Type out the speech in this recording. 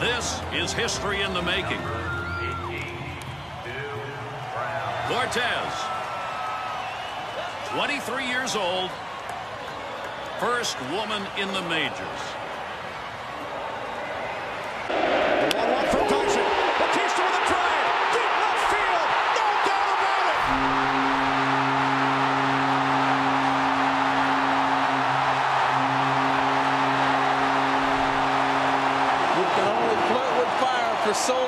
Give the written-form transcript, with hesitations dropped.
This is history in the making. Cortez, 23 years old, first woman in the majors. The 1-1 from Tyson. Batista with a drive. Deep left field. No doubt about it. You can only flirt with fire for so